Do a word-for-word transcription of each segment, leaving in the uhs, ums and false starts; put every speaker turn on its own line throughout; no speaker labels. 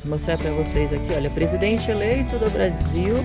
Vou mostrar para vocês aqui, olha, presidente eleito do Brasil.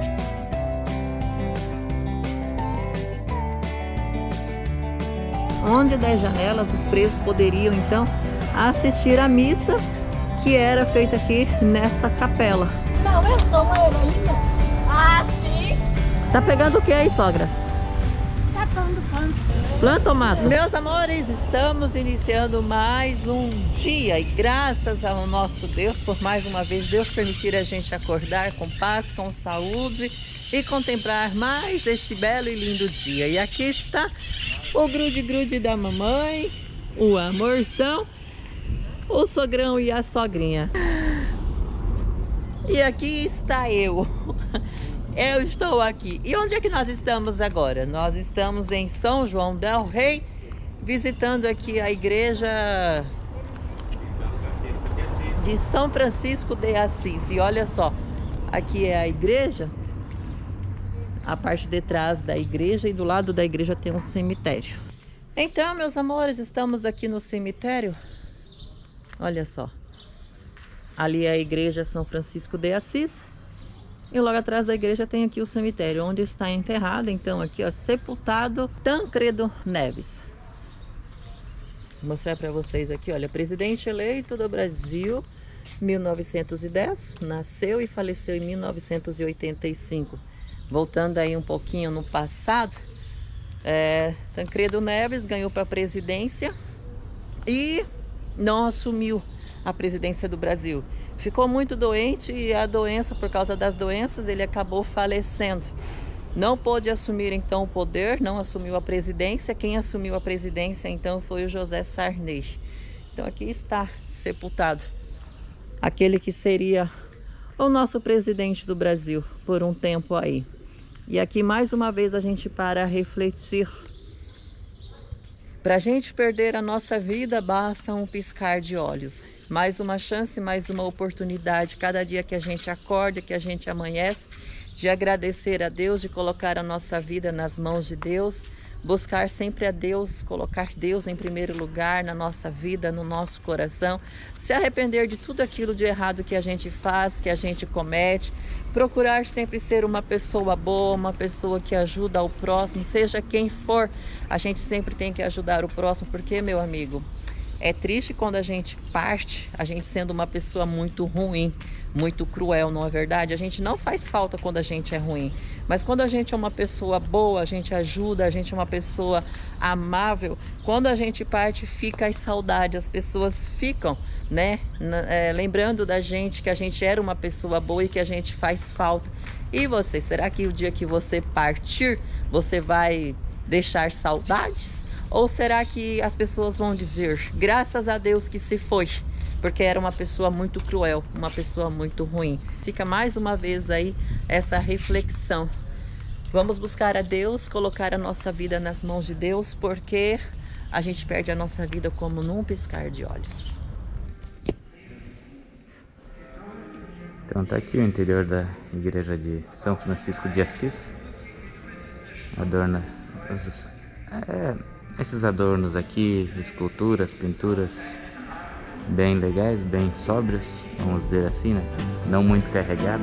Onde das janelas os presos poderiam então assistir a missa que era feita aqui nessa capela.
Não, eu sou uma heroína. Ah, sim.
Tá pegando o que aí, sogra?
Catando planta.
Planta ou mato? Meus amores, estamos iniciando mais um dia e graças ao nosso Deus por mais uma vez Deus permitir a gente acordar com paz, com saúde e contemplar mais esse belo e lindo dia. E aqui está o grude-grude da mamãe, o amorção, o sogrão e a sogrinha. E aqui está eu. Eu estou aqui. E onde é que nós estamos agora? Nós estamos em São João del Rei, visitando aqui a igreja de São Francisco de Assis. E olha só, aqui é a igreja, a parte de trás da igreja, e do lado da igreja tem um cemitério. Então, meus amores, estamos aqui no cemitério. Olha só. Ali é a igreja São Francisco de Assis. E logo atrás da igreja tem aqui o cemitério, onde está enterrado, então, aqui, ó, sepultado Tancredo Neves. Vou mostrar para vocês aqui, olha, presidente eleito do Brasil, mil novecentos e dez, nasceu e faleceu em mil novecentos e oitenta e cinco. Voltando aí um pouquinho no passado, é, Tancredo Neves ganhou para a presidência e não assumiu a presidência do Brasil. Ficou muito doente e a doença, por causa das doenças, ele acabou falecendo. Não pôde assumir então o poder, não assumiu a presidência. Quem assumiu a presidência então foi o José Sarney. Então aqui está sepultado aquele que seria o nosso presidente do Brasil por um tempo aí. E aqui mais uma vez a gente para refletir. Para a gente perder a nossa vida basta um piscar de olhos. Mais uma chance, mais uma oportunidade, cada dia que a gente acorda, que a gente amanhece, de agradecer a Deus, de colocar a nossa vida nas mãos de Deus, buscar sempre a Deus, colocar Deus em primeiro lugar na nossa vida, no nosso coração, se arrepender de tudo aquilo de errado que a gente faz, que a gente comete, procurar sempre ser uma pessoa boa, uma pessoa que ajuda ao próximo, seja quem for, a gente sempre tem que ajudar o próximo, porque, meu amigo, é triste quando a gente parte, a gente sendo uma pessoa muito ruim, muito cruel, não é verdade? A gente não faz falta quando a gente é ruim, mas quando a gente é uma pessoa boa, a gente ajuda, a gente é uma pessoa amável, quando a gente parte fica as saudades, as pessoas ficam, né, é, lembrando da gente que a gente era uma pessoa boa e que a gente faz falta. E você, será que o dia que você partir, você vai deixar saudades? Ou será que as pessoas vão dizer, graças a Deus que se foi, porque era uma pessoa muito cruel, uma pessoa muito ruim? Fica mais uma vez aí essa reflexão. Vamos buscar a Deus, colocar a nossa vida nas mãos de Deus, porque a gente perde a nossa vida como num piscar de olhos.
Então tá aqui o interior da igreja de São Francisco de Assis. Adorna os... É... Esses adornos aqui, esculturas, pinturas bem legais, bem sóbrios, vamos dizer assim, né? Não muito carregados.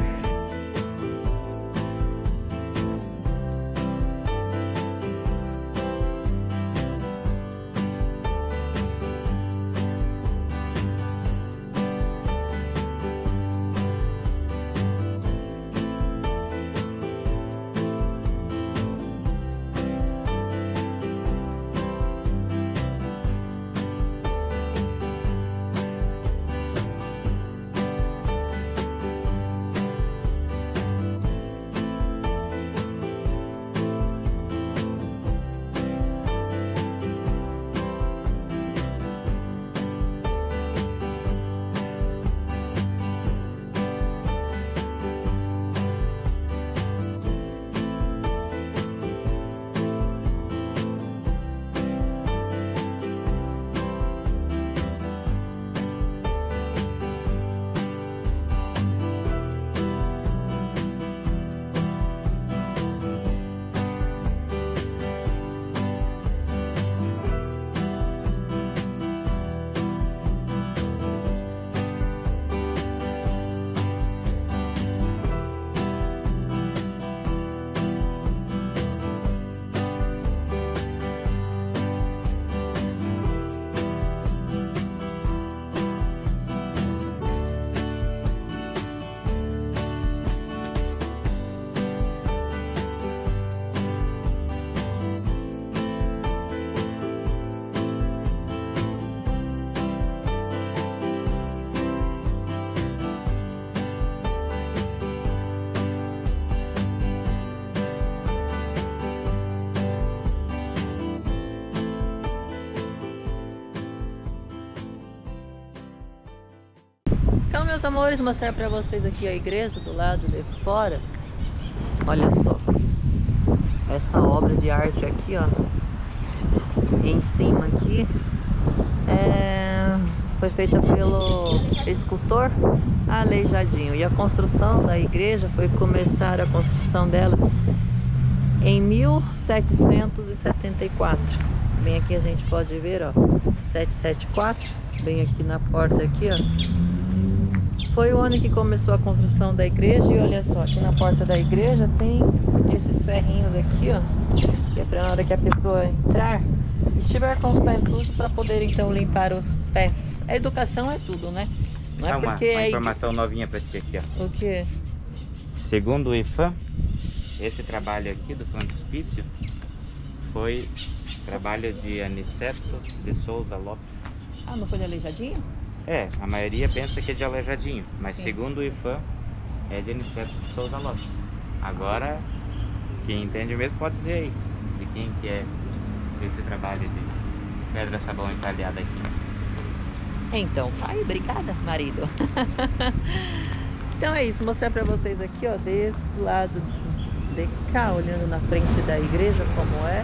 meus amores, mostrar pra vocês aqui a igreja do lado de fora. Olha só. Essa obra de arte aqui, ó. Em cima aqui. É... Foi feita pelo escultor Aleijadinho. E a construção da igreja foi começar a construção dela em mil setecentos e setenta e quatro. Bem aqui a gente pode ver, ó, setecentos e setenta e quatro, bem aqui na porta aqui, ó. Foi o ano que começou a construção da igreja. E olha só, aqui na porta da igreja tem esses ferrinhos aqui, ó, que é para na hora que a pessoa entrar, estiver com os pés sujos, para poder então limpar os pés. A educação é tudo, né? Não é,
é uma,
porque
uma
é
informação novinha para ti aqui, ó.
O que?
Segundo o IFAM, esse trabalho aqui do frontispício foi trabalho de Aniceto de Souza Lopes.
Ah, não foi de Aleijadinho?
É, a maioria pensa que é de Aleijadinho, mas
Sim.
Segundo o IFAM é de Aniceto de Souza Lopes. Agora, quem entende mesmo pode dizer aí de quem que é esse trabalho de pedra sabão entalhada aqui.
Então, pai, obrigada, marido. Então é isso, mostrar pra vocês aqui, ó, desse lado de cá, olhando na frente da igreja como é.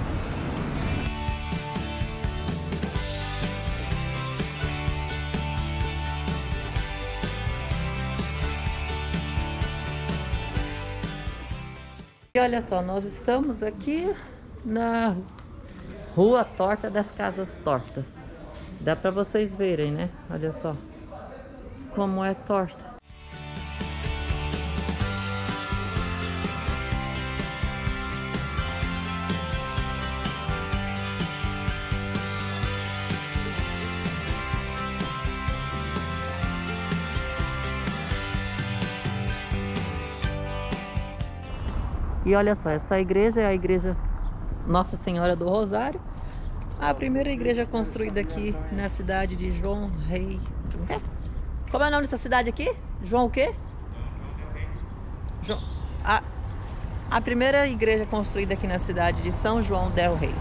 E olha só, nós estamos aqui na Rua Torta das Casas Tortas. Dá pra vocês verem, né? Olha só como é torta. E olha só, essa igreja é a igreja Nossa Senhora do Rosário. A primeira igreja construída aqui na cidade de João Rei. Como é o nome dessa cidade aqui? João o quê? João... A... a primeira igreja construída aqui na cidade de São João del Rei.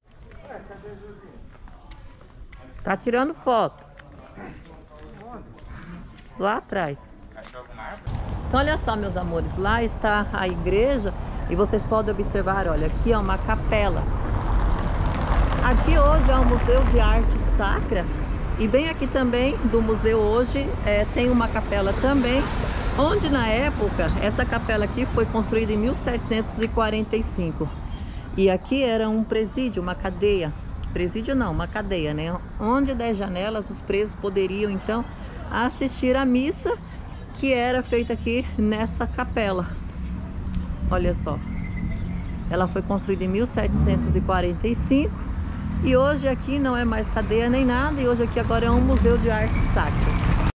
Tá tirando foto. Lá atrás. Então olha só, meus amores, lá está a igreja e vocês podem observar, olha, aqui é uma capela. Aqui hoje é um museu de arte sacra e bem aqui também do museu hoje é, tem uma capela também, onde na época essa capela aqui foi construída em mil setecentos e quarenta e cinco e aqui era um presídio, uma cadeia, presídio não, uma cadeia, né? Onde das janelas os presos poderiam então assistir à missa que era feita aqui nessa capela. Olha só, ela foi construída em mil setecentos e quarenta e cinco e hoje aqui não é mais cadeia nem nada, e hoje aqui agora é um museu de artes sacras.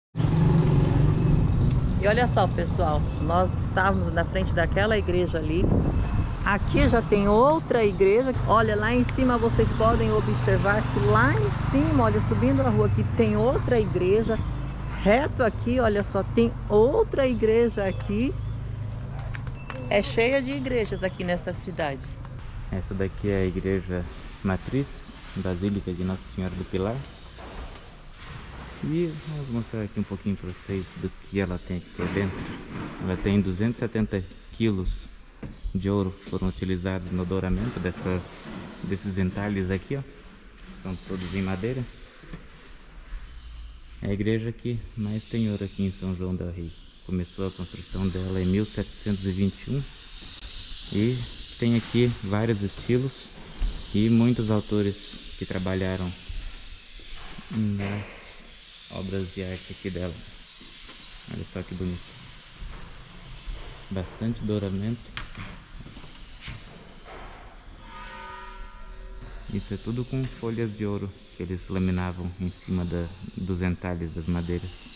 E olha só, pessoal, nós estávamos na frente daquela igreja ali. Aqui já tem outra igreja. Olha, lá em cima vocês podem observar que lá em cima, olha, subindo a rua aqui tem outra igreja. Reto aqui, olha só, tem outra igreja aqui. É cheia de igrejas aqui nesta cidade.
Essa daqui é a igreja matriz, Basílica de Nossa Senhora do Pilar. E vamos mostrar aqui um pouquinho para vocês do que ela tem aqui por dentro. Ela tem duzentos e setenta quilos de ouro, foram utilizados no douramento dessas, desses entalhes aqui, ó. São todos em madeira. É a igreja que mais tem ouro aqui em São João del Rei. Começou a construção dela em mil setecentos e vinte e um e tem aqui vários estilos e muitos autores que trabalharam nas obras de arte aqui dela. Olha só que bonito. Bastante douramento. Isso é tudo com folhas de ouro que eles laminavam em cima da, dos entalhes das madeiras.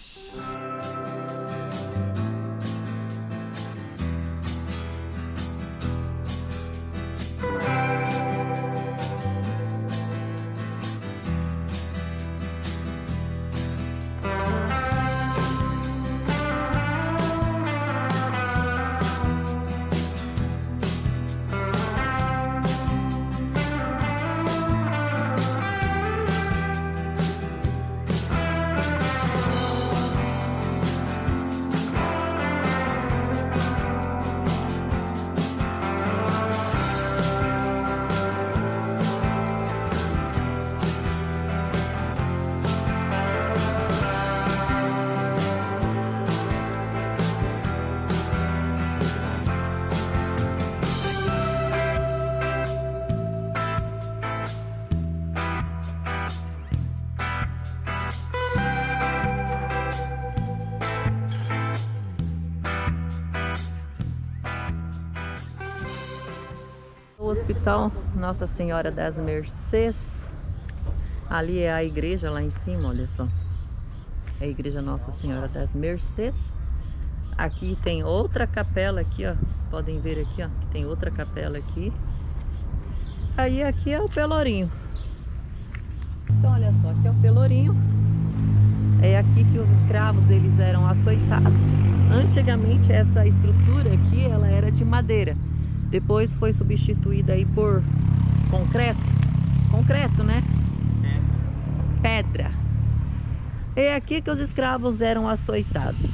Hospital Nossa Senhora das Mercês. Ali é a igreja lá em cima, olha só. É a igreja Nossa Senhora das Mercês. Aqui tem outra capela aqui, ó. Podem ver aqui, ó. Tem outra capela aqui. Aí aqui é o Pelourinho. Então olha só, aqui é o Pelourinho. É aqui que os escravos eles eram açoitados. Antigamente essa estrutura aqui ela era de madeira. Depois foi substituída aí por concreto. Concreto, né? É. Pedra. É aqui que os escravos eram açoitados.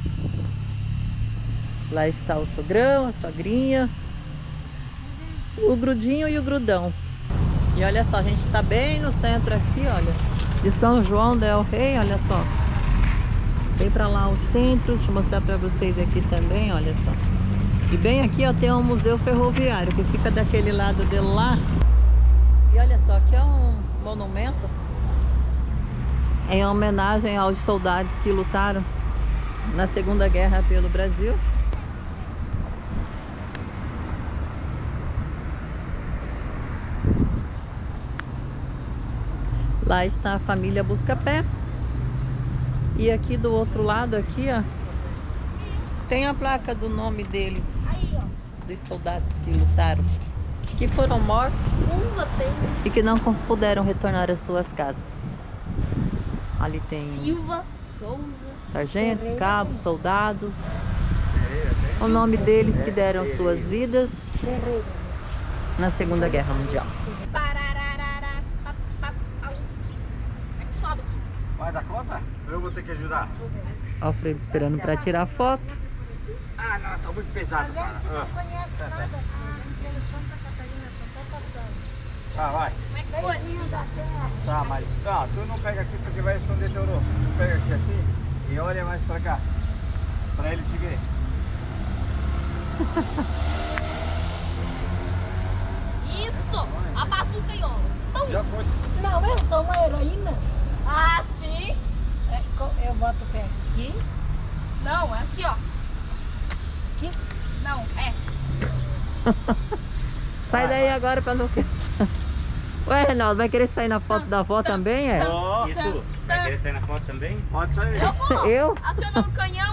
Lá está o sogrão, a sogrinha, o grudinho e o grudão. E olha só, a gente está bem no centro aqui, olha, de São João del Rei, olha só. Vem pra lá o centro, deixa eu mostrar pra vocês aqui também, olha só. E bem aqui, ó, tem um museu ferroviário que fica daquele lado de lá. E olha só, aqui é um monumento em homenagem aos soldados que lutaram na Segunda Guerra pelo Brasil. Lá está a família Buscapé. E aqui do outro lado, aqui, ó, tem a placa do nome deles, dos soldados que lutaram, que foram mortos e que não puderam retornar às suas casas. Ali tem
Silva, Souza,
sargentos,
Ferreira,
cabos, soldados, o nome deles que deram suas vidas
Ferreira.
na Segunda Guerra Mundial.
Vai dar conta? Eu vou ter que ajudar.
Alfredo esperando para tirar foto.
Ah, não, tá muito pesado.
A gente não
Ah,
conhece
tá,
nada.
tá.
A gente veio de Santa Catarina, tô só passando.
Tá, vai.
Beijinho da terra.
Tá, mas tá, tu não pega aqui porque vai esconder teu rosto. Tu pega aqui assim e olha mais pra cá. Pra ele te ver.
Isso! A bazuca aí, ó. Pum.
Já foi.
Não, eu sou uma heroína.
Ah, sim!
É, co- Eu boto o pé aqui.
Não, é aqui, ó.
Aqui.
Não, é.
Sai
Vai,
daí
vai.
agora para não... Ué, Reinaldo, vai querer sair na foto da avó também, é?
Ó,
Isso, vai querer sair na foto também?
pode sair.
Eu vou.
Eu?
Acionando o canhão.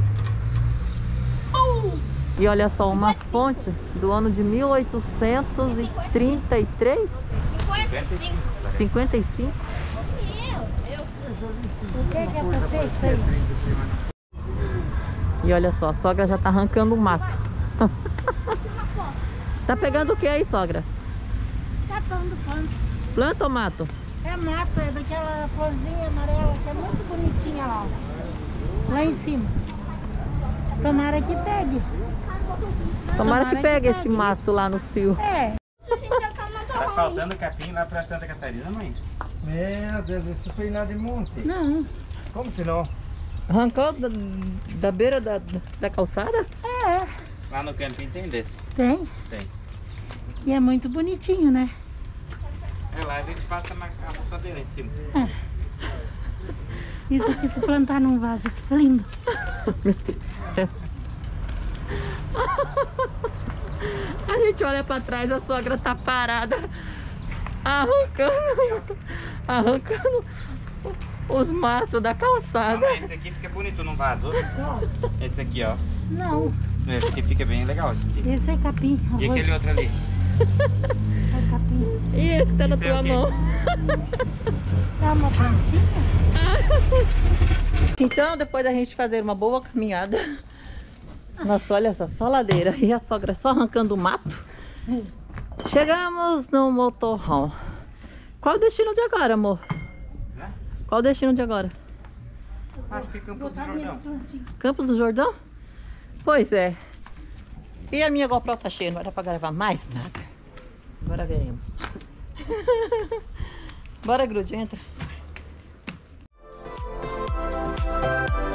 Pum!
E olha só, uma fonte do ano de mil oitocentos e trinta e três?
cinquenta e cinco.
cinquenta e cinco?
Eu, eu.
O que que é pra você isso aí?
E olha só, a sogra já tá arrancando o mato. Tá pegando o que aí, sogra?
Tá dando pano.
Planta ou mato?
É mato, é daquela florzinha amarela que é muito bonitinha lá. Ó. Lá em cima. Tomara que pegue.
Tomara que
que
pegue esse
pegue.
mato lá no fio.
É.
Tá faltando capim lá pra Santa Catarina, mãe?
Meu Deus, isso foi nada de monte.
Não.
Como que não?
Arrancou da, da beira da, da calçada?
É.
Lá no camping tem desse.
Tem.
Tem.
E é muito bonitinho, né?
É lá, a gente passa na roçadeira em cima.
É. Isso aqui se plantar num vaso fica lindo.
A gente olha pra trás, a sogra tá parada, arrancando, arrancando os matos da calçada.
Ah, esse aqui fica bonito num vaso. Esse aqui, ó.
Não,
Esse aqui fica bem legal, esse aqui.
esse é capim.
E
arroz.
aquele outro ali?
É capim.
E esse que tá na
Isso é
tua
o quê?
mão.
Dá uma plantinha?
Então, depois da gente fazer uma boa caminhada, nossa, olha só, só ladeira e a sogra só arrancando o mato, chegamos no motorhome. Qual o destino de agora, amor?
Né?
Qual o destino de agora?
Acho que Campos do
Botar nesse
Jordão.
plantinho.
Campos do Jordão? Pois é. E a minha GoPro tá cheia, não era pra gravar mais nada. Agora veremos. Bora, Grude, entra.